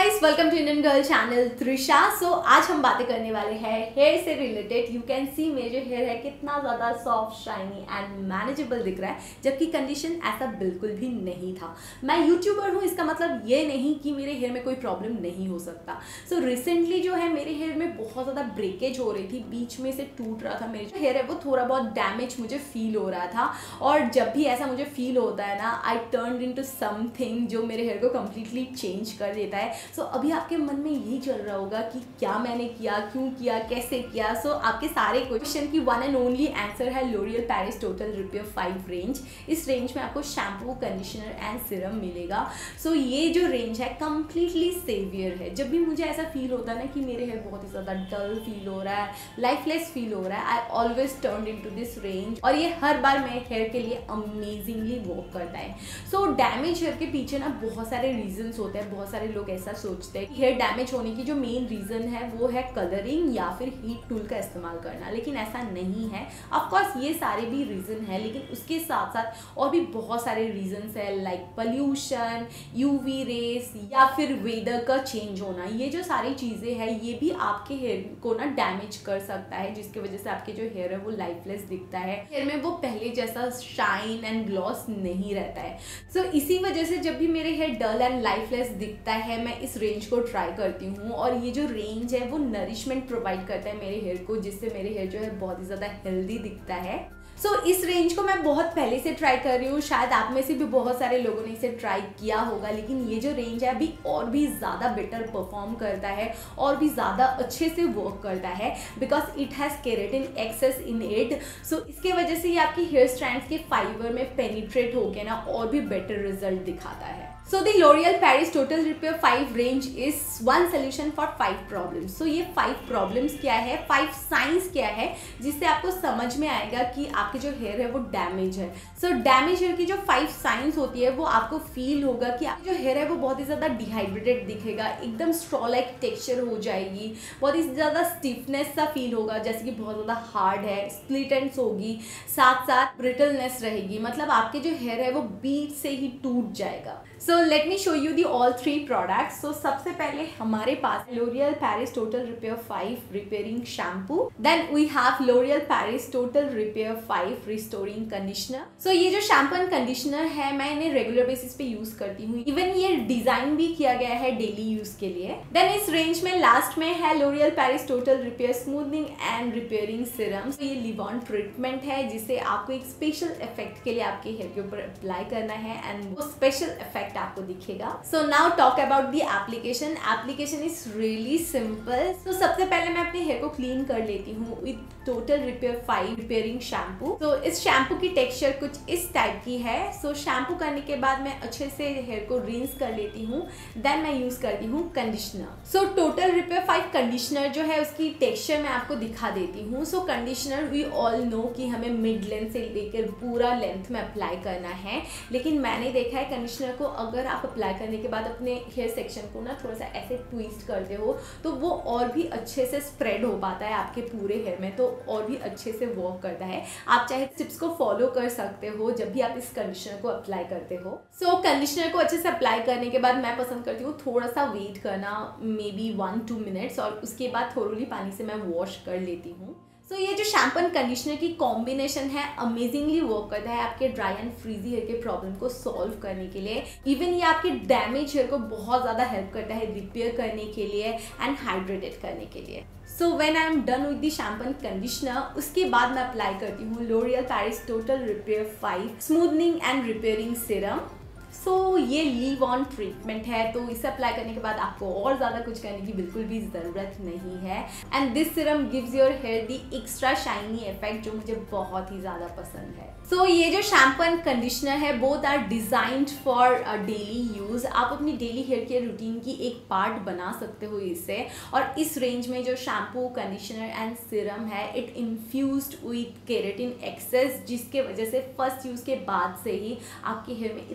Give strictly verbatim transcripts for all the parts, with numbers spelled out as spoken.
Guys, welcome to Indian girl channel Trisha. So आज हम बातें करने वाले हैं हेयर से रिलेटेड। यू कैन सी मेरे जो हेयर है कितना ज़्यादा सॉफ्ट, शाइनी एंड मैनेजेबल दिख रहा है, जबकि कंडीशन ऐसा बिल्कुल भी नहीं था। मैं यूट्यूबर हूँ, इसका मतलब ये नहीं कि मेरे हेयर में कोई प्रॉब्लम नहीं हो सकता। सो so, रिसेंटली जो है मेरे हेयर में बहुत ज़्यादा ब्रेकेज हो रही थी, बीच में से टूट रहा था। मेरे जो हेयर है वो थोड़ा बहुत डैमेज मुझे फील हो रहा था, और जब भी ऐसा मुझे फील होता है ना, I turn into something जो मेरे हेयर को कम्प्लीटली चेंज कर देता है। सो so, अभी आपके मन में यही चल रहा होगा कि क्या मैंने किया, क्यों किया, कैसे किया। सो so, आपके सारे क्वेश्चन की वन एंड ओनली आंसर है L'Oreal Paris total repair five range. इस रेंज में आपको शैम्पू, कंडीशनर एंड सिरम मिलेगा। सो so, ये जो रेंज है कम्प्लीटली सेवियर है। जब भी मुझे ऐसा फील होता है ना कि मेरे हेयर बहुत ही ज़्यादा डल फील हो रहा है, लाइफलेस फील हो रहा है, I always turn into this range, और ये हर बार मेरे हेयर के लिए अमेजिंगली वर्क करता है। सो डैमेज हेयर के पीछे ना बहुत सारे रीजंस होते हैं। बहुत सारे लोग ऐसा सोचते हैं कि हेयर डैमेज होने की जो मेन रीजन है वो है कलरिंग या फिर हीट टूल का इस्तेमाल करना, लेकिन ऐसा नहीं है। ऑफ कोर्स ये सारे भी रीजन है, लेकिन उसके साथ साथ और भी बहुत सारे रीजंस है, लाइक पोल्यूशन, यूवी रेस या फिर वेदर का चेंज होना। ये जो सारी चीजें हैं ये भी आपके हेयर को ना डैमेज कर सकता है, जिसकी वजह से आपके जो हेयर है वो लाइफलेस दिखता है, हेयर में वो पहले जैसा शाइन एंड ग्लॉस नहीं रहता है। सो so, इसी वजह से जब भी मेरे हेयर डल एंड लाइफलेस दिखता है, मैं इस रेंज को ट्राई करती हूँ। और ये जो रेंज है वो नरिशमेंट प्रोवाइड करता है मेरे हेयर को, जिससे मेरे हेयर जो है बहुत ही ज़्यादा हेल्दी दिखता है। सो so, इस रेंज को मैं बहुत पहले से ट्राई कर रही हूँ। शायद आप में से भी बहुत सारे लोगों ने इसे ट्राई किया होगा, लेकिन ये जो रेंज है अभी और भी ज़्यादा बेटर परफॉर्म करता है और भी ज़्यादा अच्छे से वर्क करता है, because it has keratin excess in it. So इसके वजह से ये आपकी हेयर स्ट्रैंड्स के फाइबर में पेनिट्रेट होकर ना और भी बेटर रिजल्ट दिखाता है। So the L'Oreal Paris total repair five range is one solution for five problems. So ये फाइव प्रॉब्लम्स क्या है, फाइव साइंस क्या है, जिससे आपको समझ में आएगा कि आपके जो हेयर है वो डैमेज है। सो डैमेज हेयर की जो फाइव साइंस होती है वो आपको फील होगा कि आपकी जो हेयर है वो बहुत ही ज़्यादा डिहाइड्रेटेड दिखेगा, एकदम स्ट्रॉ लाइक टेक्सचर हो जाएगी, बहुत ही ज़्यादा स्टिफनेस सा फील होगा, जैसे कि बहुत ज़्यादा हार्ड है, स्प्लिट एंड्स होगी, साथ साथ ब्रिटलनेस रहेगी, मतलब आपके जो हेयर है वो बीच से ही टूट जाएगा। So let me show you the all three products. So सबसे पहले हमारे पास L'Oreal Paris total repair five repairing shampoo, then we have L'Oreal Paris total repair five restoring conditioner. So ये जो शैम्पू एंड कंडीशनर है मैं इन्हें regular basis पे यूज करती हूँ, इवन ये डिजाइन भी किया गया है डेली यूज के लिए। देन इस रेंज में लास्ट में है L'Oreal Paris total repair smoothening and repairing serum. so, ये लिव ऑन ट्रीटमेंट है, जिसे आपको एक स्पेशल इफेक्ट के लिए आपके हेयर के ऊपर अप्लाई करना है, एंड वो स्पेशल इफेक्ट आपको दिखेगा। So now talk about the application. Application is really simple. So सबसे पहले मैं अपने हेयर को क्लीन कर लेती हूँ with total repair five repairing shampoo. तो इस शैम्पू की टेक्सचर कुछ इस टाइप की है। सो so, शैम्पू करने के बाद मैं अच्छे से हेयर को रिंस कर लेती हूँ, देन मैं यूज करती हूँ conditioner. So total repair five conditioner जो है उसकी टेक्सचर मैं आपको दिखा देती हूँ। So conditioner we all know कि हमें मिड लेंथ से लेकर पूरा लेंथ में अप्लाई करना है, लेकिन मैंने देखा है कंडीशनर को अगर आप अप्लाई करने के बाद अपने हेयर सेक्शन को ना थोड़ा सा ऐसे ट्विस्ट करते हो तो वो और भी अच्छे से स्प्रेड हो पाता है आपके पूरे हेयर में, तो और भी अच्छे से वर्क करता है। आप चाहे टिप्स को फॉलो कर सकते हो जब भी आप इस कंडीशनर को अप्लाई करते हो। सो so, कंडीशनर को अच्छे से अप्लाई करने के बाद मैं पसंद करती हूँ थोड़ा सा वेट करना, maybe one two minutes, और उसके बाद थोड़ी पानी से मैं वॉश कर लेती हूँ। सो so, ये जो शैम्पू एंड कंडीशनर की कॉम्बिनेशन है अमेजिंगली वर्क करता है आपके ड्राई एंड फ्रीजी हेयर के प्रॉब्लम को सॉल्व करने के लिए। इवन ये आपके डैमेज हेयर को बहुत ज़्यादा हेल्प करता है रिपेयर करने के लिए एंड हाइड्रेटेड करने के लिए। So when I am done with the shampoo and conditioner, उसके बाद मैं अप्लाई करती हूँ L'Oreal Paris total repair five smoothening and repairing serum. So so, ये लीव ऑन ट्रीटमेंट है, तो इसे अप्लाई करने के बाद आपको और ज़्यादा कुछ करने की बिल्कुल भी ज़रूरत नहीं है, and this serum gives your hair the extra shiny effect जो मुझे बहुत ही ज़्यादा पसंद है। सो so, ये जो शैम्पू एंड कंडीशनर है both are designed for daily use. आप अपनी डेली हेयर केयर रूटीन की एक पार्ट बना सकते हो इससे, और इस रेंज में जो शैम्पू, कंडीशनर एंड सीरम है it infused with keratin excess, जिसके वजह से फर्स्ट यूज़ के बाद से ही आपके हेयर में इतना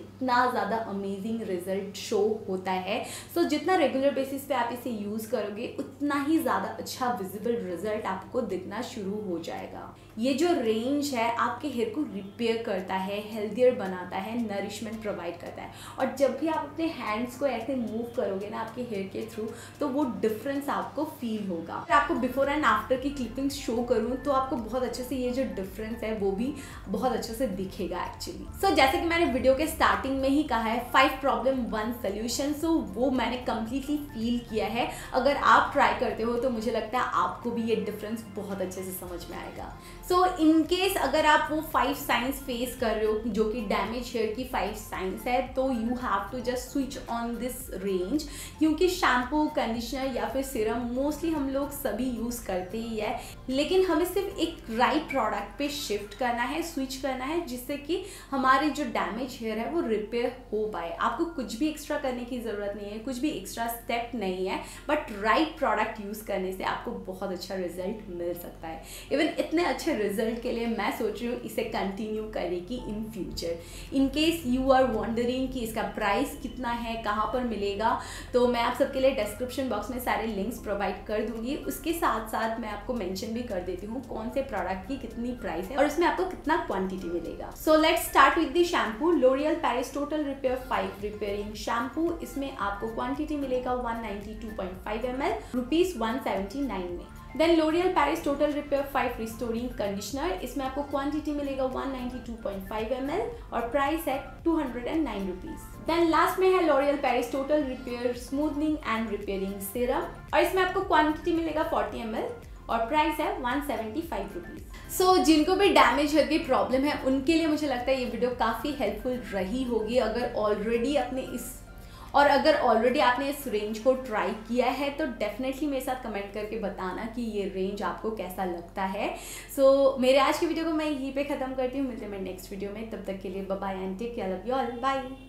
इतना ज़्यादा अमेजिंग रिजल्ट शो होता है। सो so, जितना रेगुलर बेसिस पे आप इसे यूज़ करोगे उतना ही ज़्यादा अच्छा विजिबल रिजल्ट आपको दिखना शुरू हो जाएगा। ये जो रेंज है आपके हेयर को रिपेयर करता है, हेल्थियर बनाता है, नरिशमेंट प्रोवाइड करता है। और जब भी आप अपने हैंड्स को ऐसे मूव करोगे ना आपके हेयर के थ्रू, तो वो डिफरेंस आपको फील होगा। अगर आपको बिफोर एंड आफ्टर की क्लिपिंग्स शो करूँ तो आपको बहुत अच्छे से ये जो डिफरेंस है वो भी बहुत अच्छे से दिखेगा एक्चुअली। सो so, जैसे कि मैंने वीडियो के स्टार्टिंग में ही कहा है, five problem one solution, so वो मैंने कंप्लीटली फील किया है। अगर आप ट्राई करते हो तो मुझे लगता है आपको भी ये डिफरेंस बहुत अच्छे से समझ में आएगा। सो इन केस अगर आप वो फाइव साइंस फेस कर रहे हो जो कि डैमेज हेयर की फाइव साइंस है, तो you have to just switch on this range, क्योंकि शैम्पू, कंडीशनर या फिर सीरम मोस्टली हम लोग सभी यूज़ करते ही है, लेकिन हमें सिर्फ एक राइट प्रोडक्ट पे शिफ्ट करना है, स्विच करना है, जिससे कि हमारे जो डैमेज हेयर है वो रिपेयर हो पाए। आपको कुछ भी एक्स्ट्रा करने की ज़रूरत नहीं है, कुछ भी एक्स्ट्रा स्टेप नहीं है, बट राइट प्रोडक्ट यूज़ करने से आपको बहुत अच्छा रिजल्ट मिल सकता है। इवन इतने अच्छे रिजल्ट के लिए मैं सोच रही हूँ इसे कंटिन्यू करेगी in future. In case you are wondering कि इसका प्राइस कितना है, कहाँ पर मिलेगा, तो मैं आप सबके लिए डिस्क्रिप्शन बॉक्स में सारे लिंक्स प्रोवाइड कर दूंगी। उसके साथ साथ मैं आपको मेंशन भी कर देती हूँ कौन से प्रोडक्ट की कितनी प्राइस है और उसमें आपको कितना क्वांटिटी मिलेगा। So let's start with the shampoo. L'Oreal Paris total repair five repairing shampoo. इसमें आपको क्वांटिटी मिलेगा one ninety two point five M L rupees one seventy nine में। Then L'Oreal Paris total repair five restoring conditioner. इसमें आपको quantity मिलेगा one ninety two point five M L और price है two hundred nine rupees. Then last में है L'Oreal Paris total repair smoothening and repairing serum और इसमें आपको क्वांटिटी मिलेगा फोर्टी एम एल और प्राइस है one seventy five rupees. So जिनको भी डैमेज हेयर की प्रॉब्लम है उनके लिए मुझे लगता है ये वीडियो काफ़ी हेल्पफुल रही होगी। अगर ऑलरेडी अपने इस और अगर ऑलरेडी आपने इस रेंज को ट्राई किया है तो डेफिनेटली मेरे साथ कमेंट करके बताना कि ये रेंज आपको कैसा लगता है। सो so, मेरे आज की वीडियो को मैं यहीं पे ख़त्म करती हूँ। मिलते हैं मैं नेक्स्ट वीडियो में, तब तक के लिए bye bye and take care, love you all, bye.